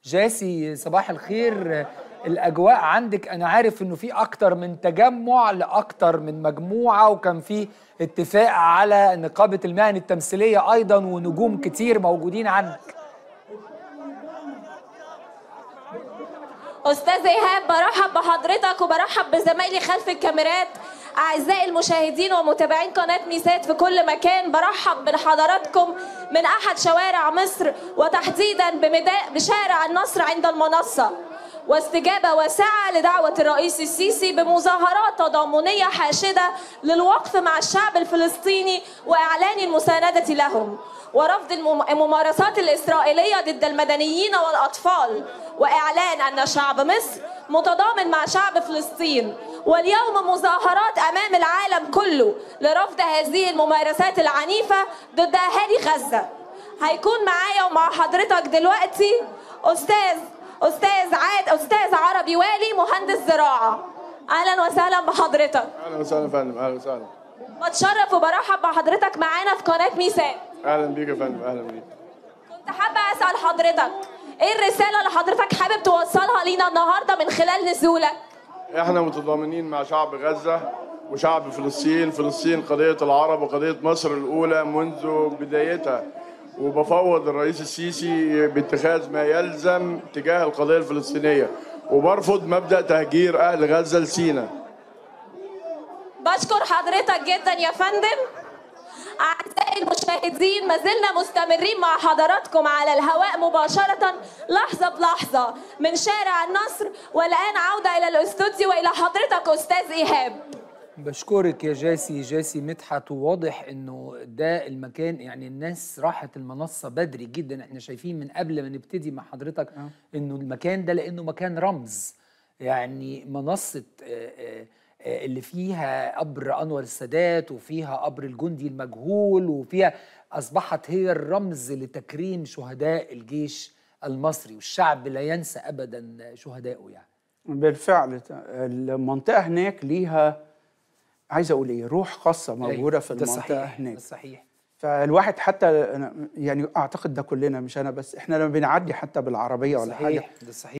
جاسي صباح الخير. الأجواء عندك أنا عارف إنه في أكتر من تجمع لأكتر من مجموعة، وكان في اتفاق على نقابة المهن التمثيلية أيضا، ونجوم كتير موجودين عندك. أستاذ إيهاب، برحب بحضرتك وبرحب بزمايلي خلف الكاميرات. أعزائي المشاهدين ومتابعين قناة ميسات في كل مكان، برحب بحضراتكم من أحد شوارع مصر، وتحديدا بشارع النصر عند المنصة، واستجابة واسعة لدعوة الرئيس السيسي بمظاهرات تضامنية حاشدة للوقف مع الشعب الفلسطيني وإعلان المساندة لهم، ورفض الممارسات الإسرائيلية ضد المدنيين والأطفال، وإعلان أن شعب مصر متضامن مع شعب فلسطين. واليوم مظاهرات أمام العالم كله لرفض هذه الممارسات العنيفة ضد أهالي غزة. هيكون معايا ومع حضرتك دلوقتي أستاذ عربي والي مهندس زراعة. أهلا وسهلا بحضرتك. أهلا وسهلا فندم. أهلا وسهلا. بتشرف وبرحب بحضرتك معانا في قناة ميسات. أهلا بيك يا فندم. أهلا بيك. كنت حابة أسأل حضرتك إيه الرسالة اللي حضرتك حابب توصلها لينا النهاردة من خلال نزولك؟ إحنا متضامنين مع شعب غزة وشعب فلسطين. فلسطين قضية العرب وقضية مصر الأولى منذ بدايتها، وبفوض الرئيس السيسي باتخاذ ما يلزم تجاه القضية الفلسطينية، وبرفض مبدأ تهجير أهل غزة لسيناء. بشكر حضرتك جدا يا فندم. أعزائي المشاهدين، ما زلنا مستمرين مع حضراتكم على الهواء مباشرة لحظة بلحظة من شارع النصر، والآن عودة إلى الاستوديو وإلى حضرتك أستاذ إيهاب. بشكرك يا جاسي مدحت، وواضح انه ده المكان، يعني الناس راحت المنصة بدري جدا. احنا شايفين من قبل ما نبتدي مع حضرتك انه المكان ده لانه مكان رمز، يعني منصة اللي فيها قبر أنور السادات وفيها قبر الجندي المجهول، وفيها أصبحت هي الرمز لتكريم شهداء الجيش المصري، والشعب لا ينسى أبدا شهدائه. يعني بالفعل المنطقة هناك ليها، عايز أقول إيه، روح خاصة موجودة في المنطقة هناك. صحيح. فالواحد حتى يعني أعتقد ده كلنا، مش أنا بس، إحنا لما بنعدي حتى بالعربية ولا حاجة ده صحيح.